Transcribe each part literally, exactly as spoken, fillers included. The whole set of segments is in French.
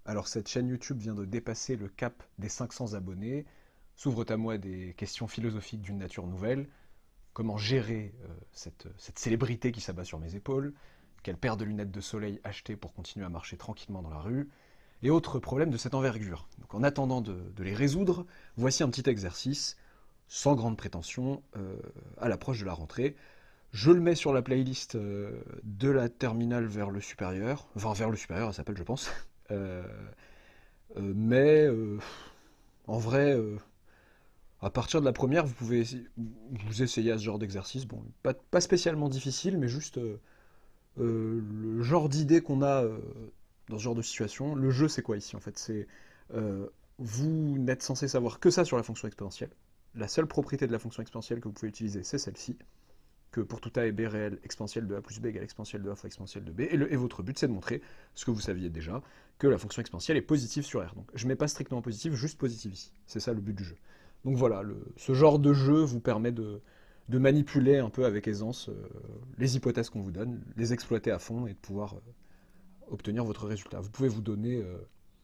Alors cette chaîne YouTube vient de dépasser le cap des cinq cents abonnés. S'ouvrent à moi des questions philosophiques d'une nature nouvelle. Comment gérer euh, cette, cette célébrité qui s'abat sur mes épaules? Quelle paire de lunettes de soleil acheter pour continuer à marcher tranquillement dans la rue? Et autres problèmes de cette envergure. Donc en attendant de, de les résoudre, voici un petit exercice, sans grande prétention, euh, à l'approche de la rentrée. Je le mets sur la playlist euh, de la terminale vers le supérieur, enfin vers le supérieur, elle s'appelle je pense. Euh, euh, mais euh, en vrai, euh, à partir de la première, vous pouvez essayer- vous essayer à ce genre d'exercice. Bon, pas, pas spécialement difficile, mais juste euh, euh, le genre d'idée qu'on a euh, dans ce genre de situation. Le jeu, c'est quoi ici en fait? C'est euh, vous n'êtes censé savoir que ça sur la fonction exponentielle. La seule propriété de la fonction exponentielle que vous pouvez utiliser, c'est celle-ci, que pour tout a et b réel, exponentielle de a plus b égale exponentielle de a fois exponentielle de b. Et, le, et votre but, c'est de montrer ce que vous saviez déjà, que la fonction exponentielle est positive sur R. Donc je ne mets pas strictement positive, juste positive ici. C'est ça le but du jeu. Donc voilà, le, ce genre de jeu vous permet de, de manipuler un peu avec aisance euh, les hypothèses qu'on vous donne, les exploiter à fond et de pouvoir euh, obtenir votre résultat. Vous pouvez vous donner, euh,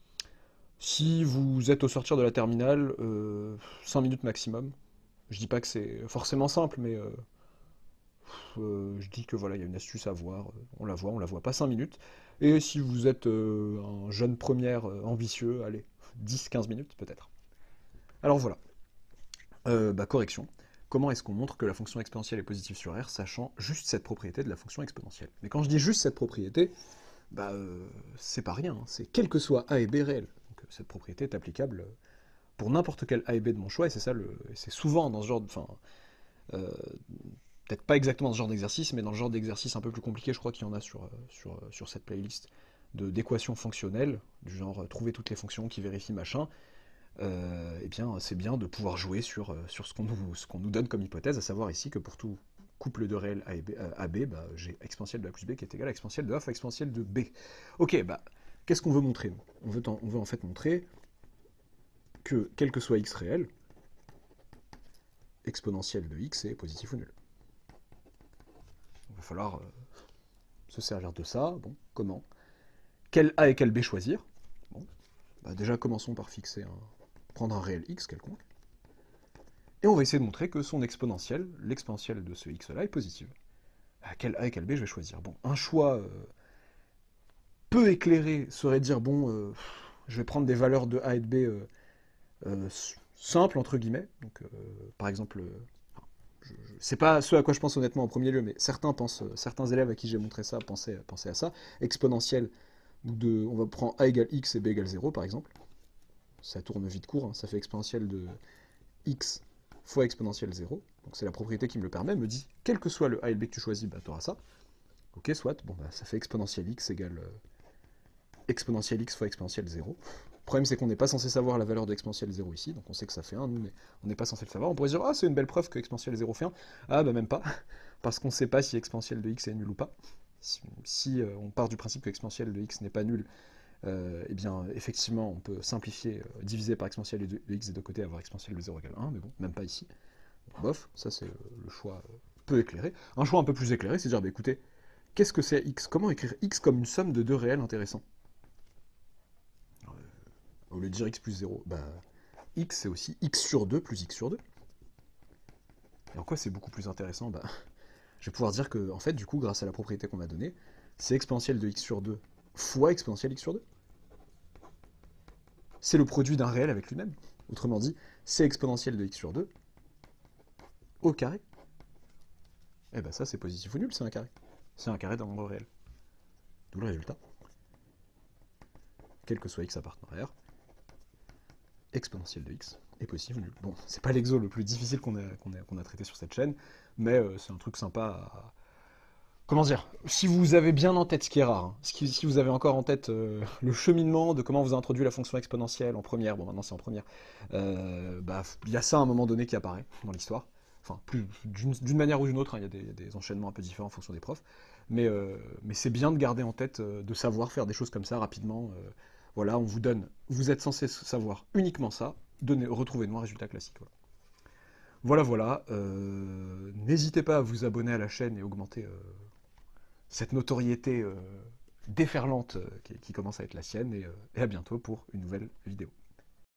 si vous êtes au sortir de la terminale, euh, cinq minutes maximum. Je dis pas que c'est forcément simple, mais euh, euh, je dis que voilà, il y a une astuce à voir. euh, On la voit, on la voit pas cinq minutes. Et si vous êtes euh, un jeune première euh, ambitieux, allez, dix quinze minutes peut-être. Alors voilà. Euh, bah, correction. Comment est-ce qu'on montre que la fonction exponentielle est positive sur R, sachant juste cette propriété de la fonction exponentielle? Mais quand je dis juste cette propriété, bah, euh, c'est pas rien, hein. C'est quel que soit a et b réel. Donc, euh, cette propriété est applicable pour n'importe quel a et b de mon choix, et c'est ça, le, c'est souvent dans ce genre de, enfin, euh, peut-être pas exactement dans ce genre d'exercice, mais dans le genre d'exercice un peu plus compliqué, je crois qu'il y en a sur, euh, sur, euh, sur cette playlist, de, d'équations fonctionnelles, du genre euh, trouver toutes les fonctions qui vérifient machin. Euh, eh bien, c'est bien de pouvoir jouer sur, euh, sur ce qu'on nous, ce qu'on nous donne comme hypothèse, à savoir ici que pour tout couple de réels A et B, euh, A B, bah, j'ai exponentielle de A plus B qui est égal à exponentielle de A fois exponentielle de B. Ok, bah, qu'est-ce qu'on veut montrer? on veut, en, on veut en fait montrer que, quel que soit x réel, exponentielle de x est positif ou nul. Il va falloir euh, se servir de ça. Bon, comment? Quel A et quel B choisir? Bon, bah déjà commençons par fixer un, prendre un réel x quelconque. Et on va essayer de montrer que son exponentielle, l'exponentielle de ce x-là, est positive. À quel A et quel B je vais choisir? Bon, un choix euh, peu éclairé serait de dire, bon, euh, je vais prendre des valeurs de A et de B euh, euh, simples, entre guillemets. Donc, euh, par exemple, euh, je, je, c'est pas ce à quoi je pense honnêtement en premier lieu, mais certains, pensent, euh, certains élèves à qui j'ai montré ça pensaient, pensaient à ça. Exponentielle, de, on va prendre A égale x et B égale zéro, par exemple. Ça tourne vite court, hein, ça fait exponentielle de x fois exponentielle zéro. Donc c'est la propriété qui me le permet, me dit, quel que soit le a et le b que tu choisis, bah, tu auras ça. Ok, soit, bon, bah, ça fait exponentielle x égale euh, exponentielle x fois exponentielle zéro. Le problème, c'est qu'on n'est pas censé savoir la valeur de exponentielle zéro ici, donc on sait que ça fait un, nous, mais on n'est pas censé le savoir. On pourrait se dire, ah, c'est une belle preuve que exponentielle zéro fait un. Ah, bah même pas, parce qu'on ne sait pas si exponentielle de x est nulle ou pas. Si, si euh, on part du principe que exponentielle de x n'est pas nulle, euh, eh bien, effectivement, on peut simplifier, euh, diviser par exponentielle de, de x des deux côtés, avoir exponentielle de zéro égale un, mais bon, même pas ici. Donc, bof, ça c'est euh, le choix euh, peu éclairé. Un choix un peu plus éclairé, c'est de dire, bah, écoutez, qu'est-ce que c'est x? Comment écrire x comme une somme de deux réels intéressants? Au lieu de dire x plus zéro, bah, x c'est aussi x sur deux plus x sur deux. Et en quoi c'est beaucoup plus intéressant? Bah, je vais pouvoir dire que, en fait, du coup, grâce à la propriété qu'on m'a donnée, c'est exponentielle de x sur deux fois exponentielle x sur deux. C'est le produit d'un réel avec lui-même. Autrement dit, c'est exponentielle de x sur deux au carré. Et bah ça, c'est positif ou nul, c'est un carré. C'est un carré d'un nombre réel. D'où le résultat. Quel que soit x appartenant à R, exponentielle de x est positif ou nul. Bon, c'est pas l'exo le plus difficile qu'on a, qu'on a, qu'on a traité sur cette chaîne, mais euh, c'est un truc sympa à... Comment dire? Si vous avez bien en tête, ce qui est rare, hein, si vous avez encore en tête euh, le cheminement de comment vous a introduit la fonction exponentielle en première, bon maintenant c'est en première, euh, bah il y a ça à un moment donné qui apparaît dans l'histoire. Enfin, plus d'une manière ou d'une autre, hein, il y, y a des enchaînements un peu différents en fonction des profs, mais, euh, mais c'est bien de garder en tête, euh, de savoir faire des choses comme ça rapidement. Euh, voilà, on vous donne, vous êtes censé savoir uniquement ça, donnez, retrouvez-nous un résultat classique. Voilà, voilà. voilà euh, n'hésitez pas à vous abonner à la chaîne et augmenter euh, cette notoriété euh, déferlante qui, qui commence à être la sienne, et, et à bientôt pour une nouvelle vidéo.